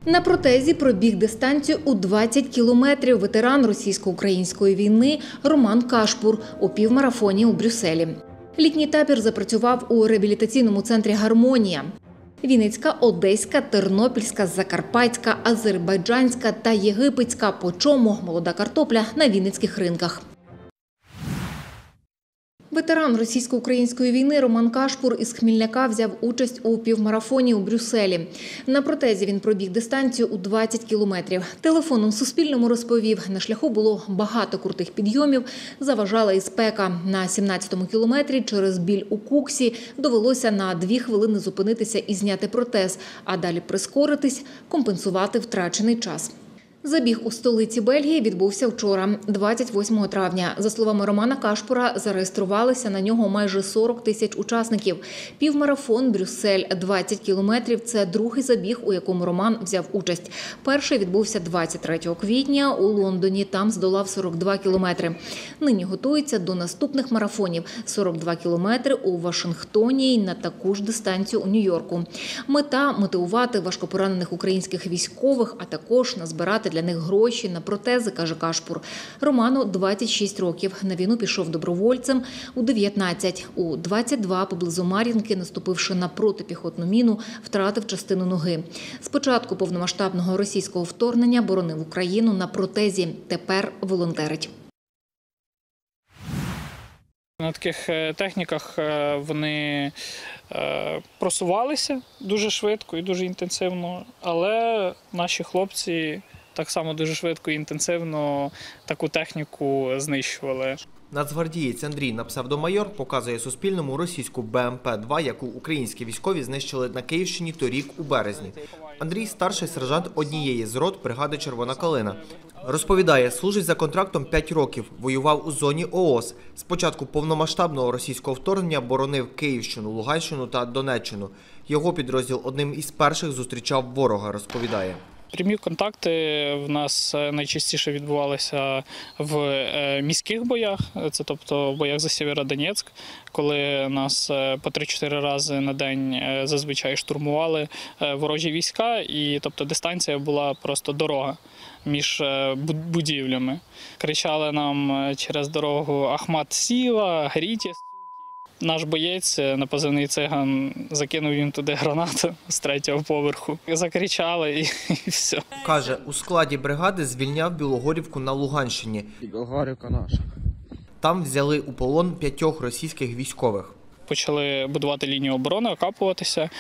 На протезі пробіг дистанцію у 20 кілометрів ветеран російсько-української війни Роман Кашпур у півмарафоні у Брюсселі. Літній табір запрацював у реабілітаційному центрі «Гармонія». Вінницька, Одеська, Тернопільська, Закарпатська, Азербайджанська та Єгипетська, по чому молода картопля на вінницьких ринках. Ветеран російсько-української війни Роман Кашпур із Хмільняка взяв участь у півмарафоні у Брюсселі. На протезі він пробіг дистанцію у 20 кілометрів. Телефоном Суспільному розповів, на шляху було багато крутих підйомів, заважала і спека. На 17-му кілометрі через біль у куксі довелося на 2 хвилини зупинитися і зняти протез, а далі прискоритись, компенсувати втрачений час. Забіг у столиці Бельгії відбувся вчора, 28 травня. За словами Романа Кашпура, зареєструвалися на нього майже 40 тисяч учасників. Півмарафон Брюссель 20 кілометрів – це другий забіг, у якому Роман взяв участь. Перший відбувся 23 квітня у Лондоні, там здолав 42 кілометри. Нині готується до наступних марафонів – 42 кілометри у Вашингтоні і на таку ж дистанцію у Нью-Йорку. Мета – мотивувати важкопоранених українських військових, а також назбирати для них гроші на протези, каже Кашпур. Роману 26 років. На війну пішов добровольцем у 19. У 22 поблизу Мар'їнки, наступивши на протипіхотну міну, втратив частину ноги. З початку повномасштабного російського вторгнення боронив Україну на протезі. Тепер волонтерить. На таких техніках вони просувалися дуже швидко і дуже інтенсивно, але наші хлопці так само дуже швидко і інтенсивно таку техніку знищували. Нацгвардієць Андрій на псевдомайор показує Суспільному російську БМП-2, яку українські військові знищили на Київщині торік у березні. Андрій – старший сержант однієї з рот бригади «Червона калина». Розповідає, служить за контрактом 5 років, воював у зоні ООС. З початку повномасштабного російського вторгнення боронив Київщину, Луганщину та Донеччину. Його підрозділ одним із перших зустрічав ворога, розповідає. Прямі контакти в нас найчастіше відбувалися в міських боях, це тобто в боях за Сєвєродонецьк, коли нас по 3-4 рази на день зазвичай штурмували ворожі війська, і тобто дистанція була просто дорога між будівлями. Кричали нам через дорогу «Ахмат сіла», «Гріті». Наш боєць на позивний «Циган» закинув їм туди гранату з 3-го поверху. Закричали і все. Каже, у складі бригади звільняв Білогорівку на Луганщині. Білогорівка наша. Там взяли у полон 5 російських військових. Почали будувати лінію оборони, окапуватися,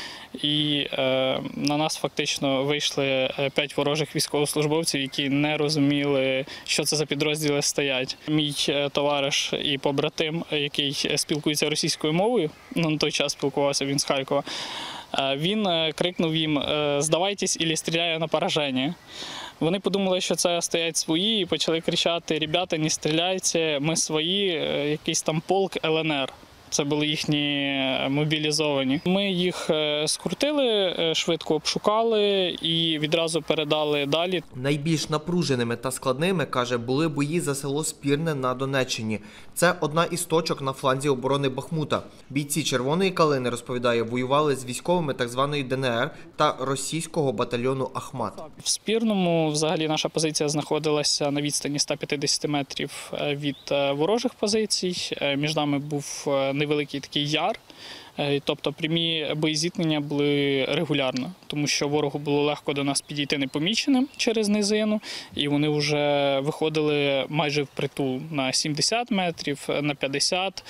і на нас фактично вийшли 5 ворожих військовослужбовців, які не розуміли, що це за підрозділи стоять. Мій товариш і побратим, який спілкується російською мовою, на той час спілкувався він з Харкова, він крикнув їм «Здавайтесь, або стріляю на пораження». Вони подумали, що це стоять свої, і почали кричати «Ребята, не стріляйте, ми свої, якийсь там полк ЛНР». Це були їхні мобілізовані. Ми їх скрутили, швидко обшукали і відразу передали далі. Найбільш напруженими та складними, каже, були бої за село Спірне на Донеччині. Це одна із точок на фланзі оборони Бахмута. Бійці «Червоної калини», розповідає, воювали з військовими так званої ДНР та російського батальйону «Ахмат». В Спірному взагалі наша позиція знаходилася на відстані 150 метрів від ворожих позицій. Між нами був невеликий такий яр, тобто прямі боєзіткнення були регулярно, тому що ворогу було легко до нас підійти непоміченим через низину, і вони вже виходили майже впритул на 70 метрів, на 50,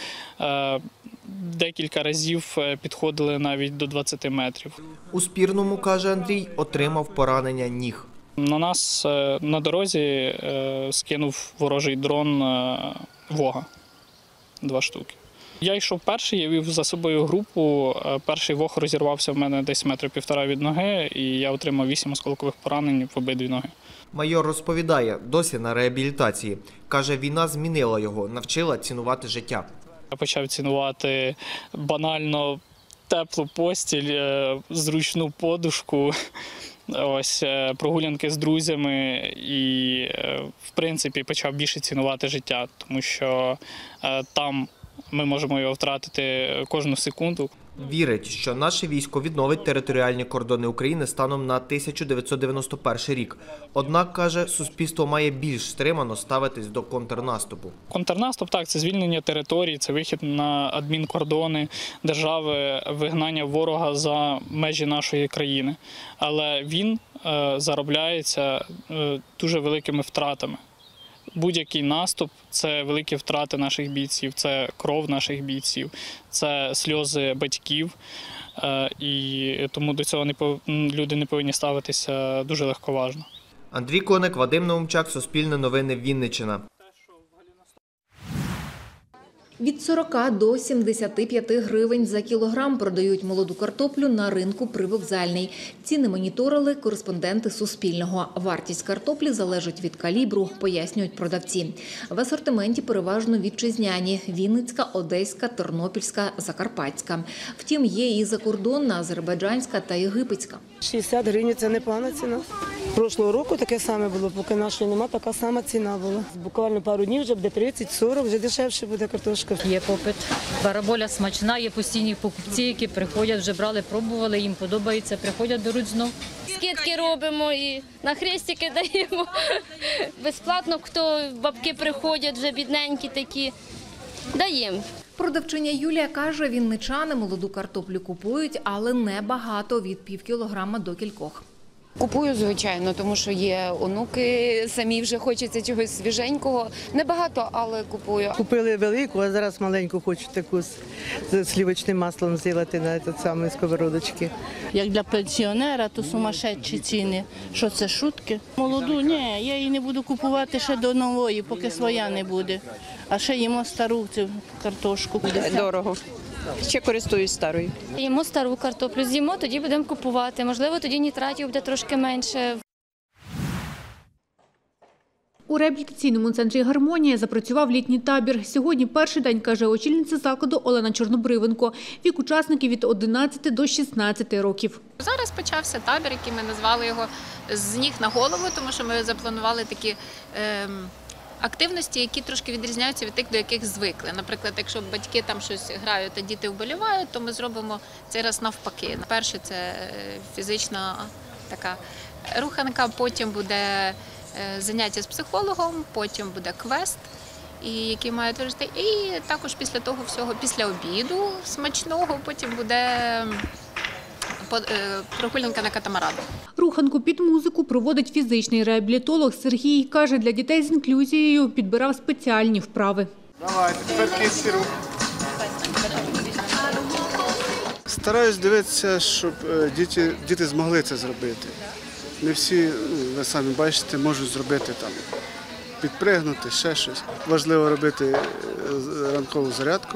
декілька разів підходили навіть до 20 метрів. У Спірному, каже Андрій, отримав поранення ніг. На нас на дорозі скинув ворожий дрон «Вога», 2 штуки. Я йшов перший, я вів за собою групу. Перший вог розірвався в мене десь 1,5 метри від ноги, і я отримав 8 осколкових поранень в обидві ноги. Майор розповідає, досі на реабілітації. Каже, війна змінила його, навчила цінувати життя. Я почав цінувати банально теплу постіль, зручну подушку, ось прогулянки з друзями і, в принципі, почав більше цінувати життя, тому що там ми можемо його втратити кожну секунду. Вірить, що наше військо відновить територіальні кордони України станом на 1991 рік. Однак, каже, суспільство має більш стримано ставитись до контрнаступу. Контрнаступ, так, це звільнення територій, це вихід на адмінкордони держави, вигнання ворога за межі нашої країни. Але він заробляється дуже великими втратами. Будь-який наступ – це великі втрати наших бійців, це кров наших бійців, це сльози батьків. І тому до цього люди не повинні ставитися дуже легковажно. Андрій Коник, Вадим Наумчак, Суспільне новини, Вінниччина. Від 40 до 75 гривень за кілограм продають молоду картоплю на ринку Привокзальний. Ціни моніторили кореспонденти Суспільного. Вартість картоплі залежить від калібру, пояснюють продавці. В асортименті переважно вітчизняні – Вінницька, Одеська, Тернопільська, Закарпатська. Втім, є і закордонна, азербайджанська та єгипетська. 60 гривень – це непогана ціна. Прошлого року таке саме було, поки нашої нема, така сама ціна була. Буквально пару днів вже буде 30-40, вже дешевше буде картошка. Є попит. Бараболя смачна, є постійні покупці, які приходять, вже брали, пробували, їм подобається, приходять, беруть знов. Скидки робимо і на хрестики даємо. Безплатно, хто бабки приходять, вже бідненькі такі, даємо. Продавчиня Юлія каже, вінничани молоду картоплю купують, але не багато – від пів кілограма до кількох. Купую, звичайно, тому що є онуки, самі вже хочеться чогось свіженького. Небагато, але купую. Купили велику, а зараз маленьку хочуть таку з слівочним маслом зробити на цій самій сковородочці. Як для пенсіонера, то сумасшедші ціни. Що це, шутки? Молоду? Ні, я її не буду купувати ще до нової, поки своя не буде. А ще їмо стару цю картошку. Дорого. Ще користуюсь старою. Їмо стару картоплю, з'їмо, тоді будемо купувати. Можливо, тоді нітратів буде трошки менше. У реабілітаційному центрі «Гармонія» запрацював літній табір. Сьогодні перший день, каже очільниця закладу Олена Чорнобривенко. Вік учасників від 11 до 16 років. Зараз почався табір, який ми назвали його «З ніг на голову», тому що ми запланували такі активності, які трошки відрізняються від тих, до яких звикли. Наприклад, якщо батьки там щось грають, а діти вболівають, то ми зробимо цей раз навпаки. Перше – це фізична така руханка, потім буде заняття з психологом, потім буде квест, який мають вирішити. І також після того всього, після обіду смачного, потім буде прогулянка на катамарану. Руханку під музику проводить фізичний реабілітолог Сергій. Каже, для дітей з інклюзією підбирав спеціальні вправи. Давайте, тепер кисті рух. Стараюсь дивитися, щоб діти змогли це зробити. Не всі, ви самі бачите, можуть зробити там, підпригнути, ще щось. Важливо робити ранкову зарядку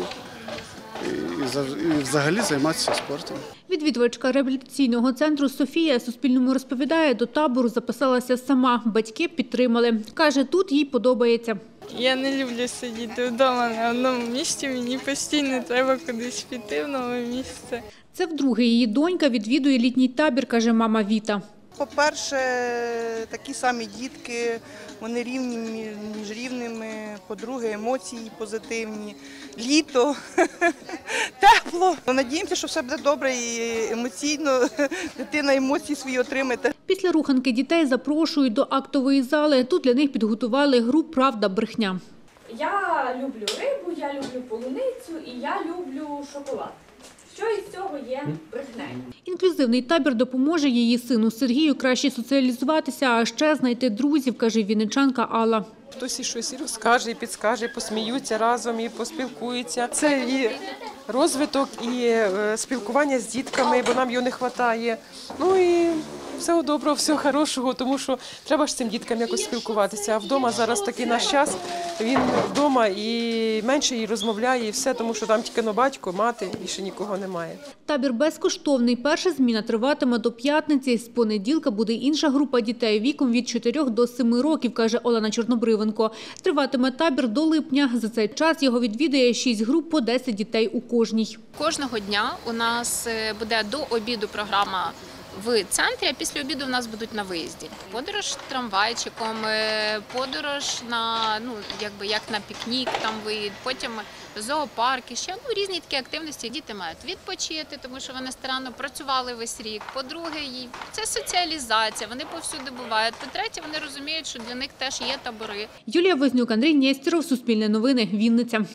і взагалі займатися спортом. Відвідувачка реабілітаційного центру Софія Суспільному розповідає, до табору записалася сама. Батьки підтримали. Каже, тут їй подобається. Я не люблю сидіти вдома на одному місці, мені постійно треба кудись піти в нове місце. Це вдруге її донька відвідує літній табір, каже мама Віта. По-перше, такі самі дітки, вони рівні між рівними. По-друге, емоції позитивні. Літо, тепло. Надіємося, що все буде добре і емоційно дитина емоції свої отримає. Після руханки дітей запрошують до актової зали. Тут для них підготували гру «Правда-брехня». Я люблю рибу, я люблю полуницю і я люблю шоколад. Що із цього є брехнею? Інклюзивний табір допоможе її сину Сергію краще соціалізуватися, а ще знайти друзів, каже вінничанка Алла. Хтось і щось розкаже, і підскаже, і посміються разом, і поспілкуються. Це і розвиток, і спілкування з дітками, бо нам його не вистачає. Ну і всього доброго, всього хорошого, тому що треба ж з цим діткам якось спілкуватися. А вдома зараз такий наш час, він вдома і менше їй розмовляє, і все, тому що там тільки батько, мати, більше нікого немає. Табір безкоштовний. Перша зміна триватиме до п'ятниці. З понеділка буде інша група дітей віком від 4 до 7 років, каже Олена Чорнобривенко. Триватиме табір до липня. За цей час його відвідує 6 груп по 10 дітей у кожній. Кожного дня у нас буде до обіду програма в центрі, а після обіду в нас будуть на виїзді. Подорож трамвайчиком, подорож як на пікнік, там виїзд, потім зоопарки, ще різні такі активності. Діти мають відпочити, тому що вони старанно працювали весь рік. По-друге, це соціалізація, вони повсюди бувають. По-третє, вони розуміють, що для них теж є табори. Юлія Вознюк, Андрій Нєстєров, Суспільне новини, Вінниця.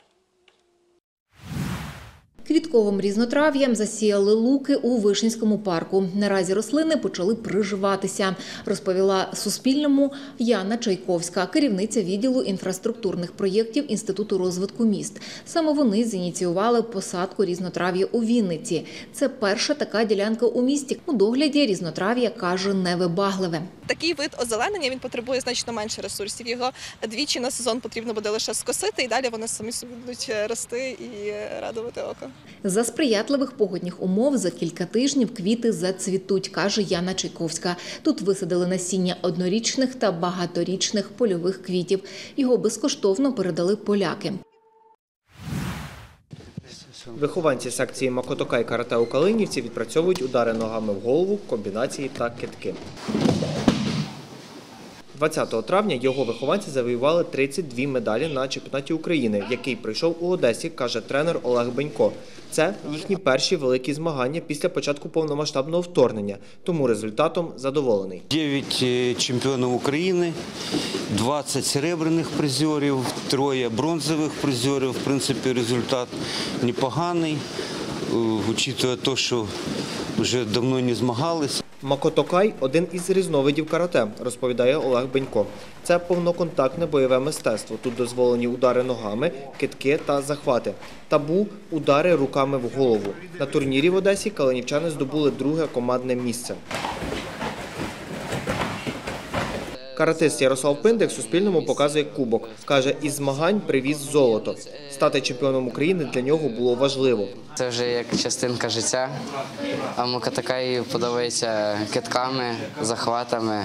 Квітковим різнотрав'ям засіяли луки у Вишнівському парку. Наразі рослини почали приживатися, розповіла Суспільному Яна Чайковська, керівниця відділу інфраструктурних проєктів Інституту розвитку міст. Саме вони зініціювали посадку різнотрав'я у Вінниці. Це перша така ділянка у місті. У догляді різнотрав'я, каже, невибагливе. Такий вид озеленення, він потребує значно менше ресурсів. Його двічі на сезон потрібно буде лише скосити, і далі вони самі собі будуть рости і радувати око. За сприятливих погодних умов за кілька тижнів квіти зацвітуть, каже Яна Чайковська. Тут висадили насіння однорічних та багаторічних польових квітів. Його безкоштовно передали поляки. Вихованці секції Макотока і карате у Калинівці відпрацьовують удари ногами в голову, комбінації та кидки. 20 травня його вихованці завоювали 32 медалі на чемпіонаті України, який пройшов у Одесі, каже тренер Олег Бенько. Це їхні перші великі змагання після початку повномасштабного вторгнення, тому результатом задоволений. 9 чемпіонів України, 20 серебряних призерів, 3 бронзових призерів. В принципі, результат непоганий, враховуючи те, що вже давно не змагалися. Макотокай – один із різновидів карате, розповідає Олег Бенько. Це повноконтактне бойове мистецтво. Тут дозволені удари ногами, кидки та захвати. Табу – удари руками в голову. На турнірі в Одесі калинівчани здобули друге командне місце. Каратист Ярослав Пиндик Суспільному показує кубок. Каже, із змагань привіз золото. Стати чемпіоном України для нього було важливо. Це вже як частинка життя, а Макотокай подобається кидками, захватами.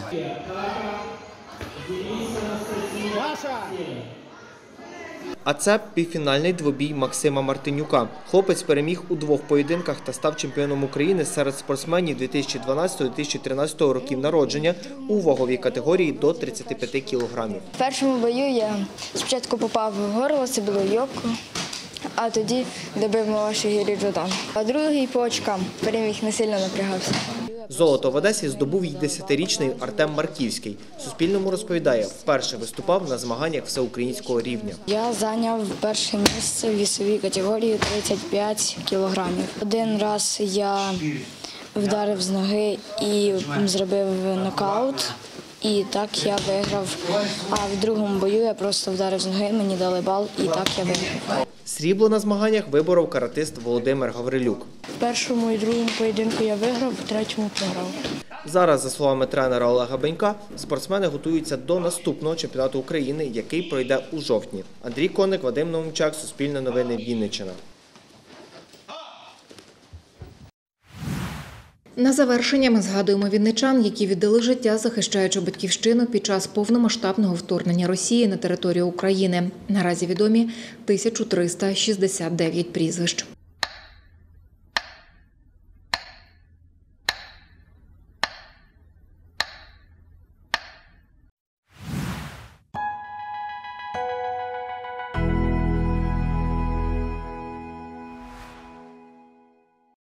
А це півфінальний двобій Максима Мартинюка. Хлопець переміг у 2 поєдинках та став чемпіоном України серед спортсменів 2012-2013 років народження у ваговій категорії до 35 кілограмів. В першому бою я спочатку попав в горло, це було йобку, а тоді добив Мавашигірі Джодан. А другий по очкам переміг, не сильно напрягався. Золото в Одесі здобув й 10-річний Артем Марківський. Суспільному розповідає, вперше виступав на змаганнях всеукраїнського рівня. Я зайняв перше місце в вісовій категорії 35 кілограмів. Один раз я вдарив з ноги і зробив нокаут. І так я виграв. А в другому бою я просто вдарив з ноги, мені дали бал, і так я виграв. Срібло на змаганнях виборов каратист Володимир Гаврилюк. В першому і другому поєдинку я виграв, в третьому програв. Зараз, за словами тренера Олега Бенька, спортсмени готуються до наступного чемпіонату України, який пройде у жовтні. Андрій Коник, Вадим Наумчак, Суспільне новини, Вінниччина. На завершення ми згадуємо вінничан, які віддали життя, захищаючи батьківщину під час повномасштабного вторгнення Росії на територію України. Наразі відомі 1369 прізвищ.